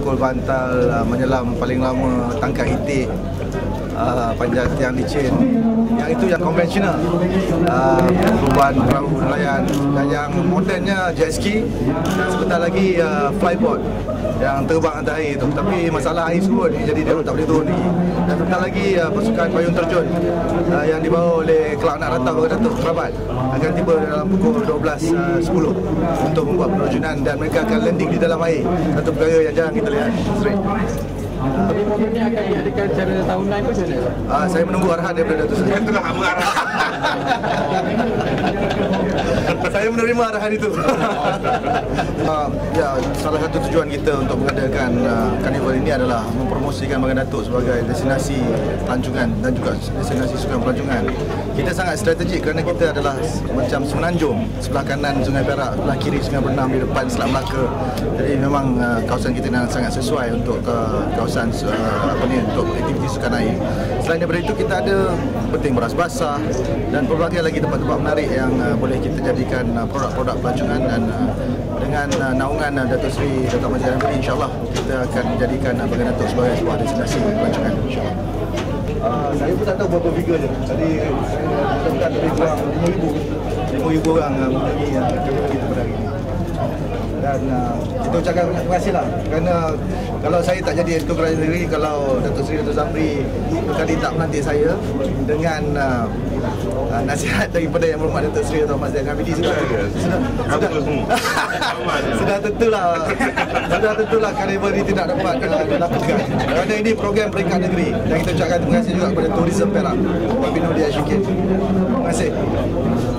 pukul bantal, menyelam paling lama, tangkap itik, panjat tiang licin. Yang itu yang konvensional, perubahan perahu nelayan. Dan yang modernnya jet ski, dan sebentar lagi flyboard yang terbang atas air itu. Tapi masalah air surut ni, jadi dia tak boleh turun lagi. Dan sebentar lagi pasukan payung terjun yang dibawa oleh Kelab Anak Rantau Bagi Datuk Kerabat akan tiba dalam pukul 12.10 untuk membuat penerjunan, dan mereka akan landing di dalam air. Satu perkara yang jarang kita lihat. Jadi program ni akan diadakan secara tahunan ke macam mana? Saya menunggu arahan daripada Datuk Seri. Saya menerima arahan itu. Ya, salah satu tujuan kita untuk mengadakan karnival ini adalah mempromosikan Bagi Datuk sebagai destinasi pelancongan dan juga destinasi sukan pelancongan. Kita sangat strategik kerana kita adalah macam semenanjung, sebelah kanan Sungai Perak, sebelah kiri Sungai Bernam, di depan Selat Melaka. Jadi memang kawasan kita sangat sesuai untuk kawasan untuk aktiviti sukan air. Selain daripada itu, kita ada penting beras basah dan pelbagai lagi tempat-tempat menarik yang boleh kita jadikan produk-produk pelancongan, dan dengan naungan Datuk Seri Datuk Mahdi Zainuddin, insya-Allah kita akan menjadikan Bagi Datuk sebagai sebuah destinasi pelancongan, insya-Allah. Saya pun tak tahu berapa figure dia. Tadi saya lebih kurang 5,000 orang menyanyi kita pada hari ini. Dan kita ucapkan terima kasih lah, kerana kalau saya tak jadi Datuk Kerajaan Negeri, kalau Datuk Seri Datuk Zamri tadi tak melantik saya dengan nasihat daripada Yang Berhormat Datuk Seri Datuk Mas Zainal Abidin, sudah tentulah karnival ini tidak dapat dilakukan, kerana ini program peringkat negeri. Dan kita ucapkan terima kasih juga kepada Tourism Perak, Pembina Dia Syukin. Terima kasih.